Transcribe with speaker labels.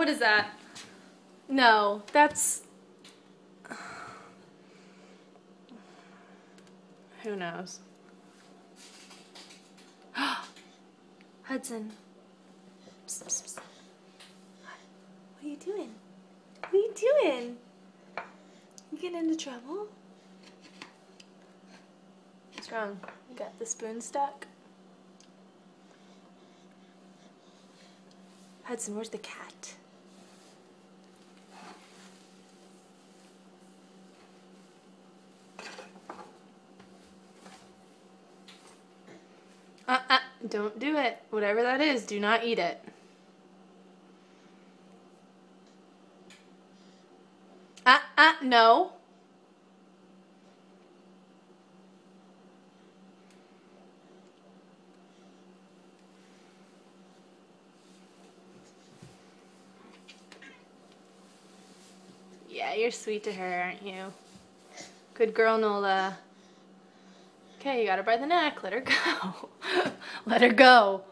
Speaker 1: What is that?
Speaker 2: No, that's... Who knows? Hudson. Psst, psst, psst. What are you doing? What are you doing? You getting into trouble? What's wrong? You got the spoon stuck? Hudson, where's the cat? Don't do it. Whatever that is, do not eat it. No. Yeah, you're sweet to her, aren't you? Good girl, Nola. Okay, you got her by the neck. Let her go. Let her go.